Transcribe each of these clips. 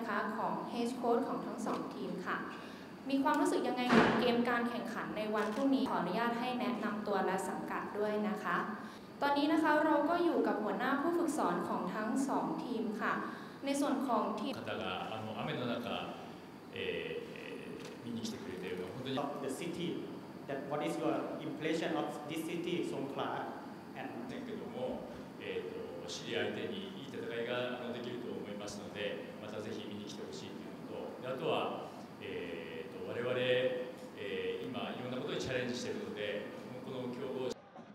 นะคะของเฮดโค้ชของทั้ง2ทีมค่ะมีความรู้สึกยังไงกับเกมการแข่งขันในวันพรุ่งนี้ขออนุญาตให้แนะนำตัวและสังกัดด้วยนะคะตอนนี้นะคะเราก็อยู่กับหัวหน้าผู้ฝึกสอนของทั้ง2ทีมค่ะในส่วนของทีม方が雨の中、見に来てくれているのは本当に the city that what is your impression of this city Songkhla and だけども、知り相手にいい戦いができると思いますのでまたぜひ見に来てほしいというのとであとは、我々、今いろんなことにチャレンジしているのでこの強豪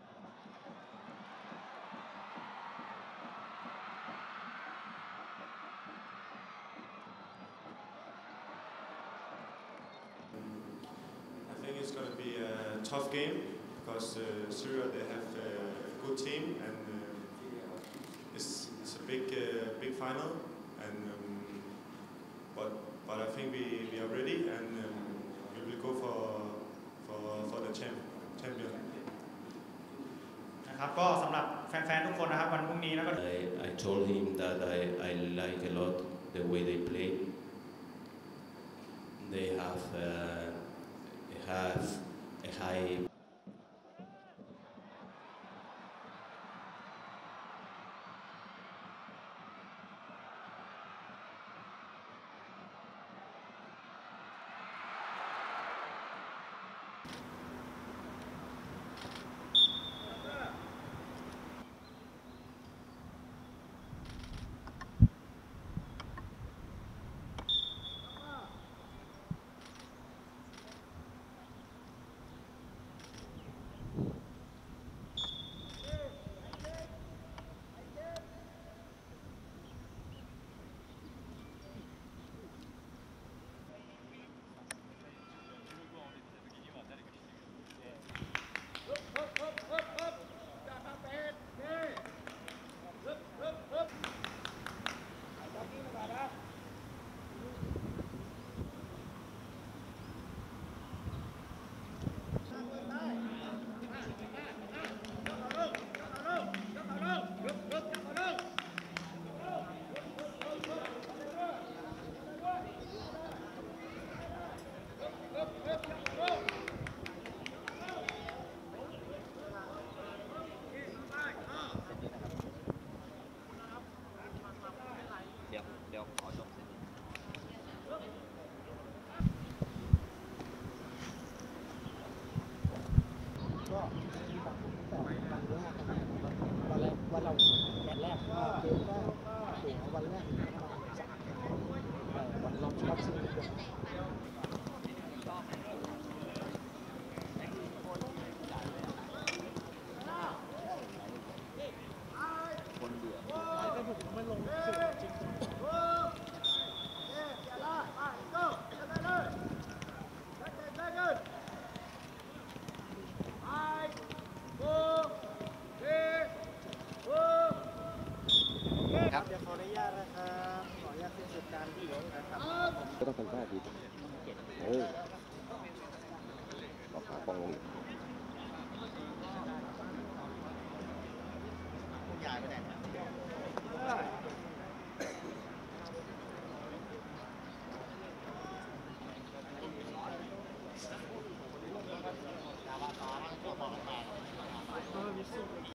I think it's going to be a tough game because Syria they have a good team and it's a big final and but I think we are ready and we will go for the champion นะครับก็สำหรับแฟนๆทุกคนนะครับวันพรุ่งนี้แล้วก็ I told him that I like a lot the way they play. They have a high วันเราแมตช์แรกก็เกมก็ถึงวันแรกวันรองชนะชิงคนเดือดก็ถูกมันลงสุดจริงครับเดี๋ยวขออนุญาตนะครับขออนุญาตเป็นสุดการที่เหลือนะครับก็ต้องทำท่าดีบอกขาปองลง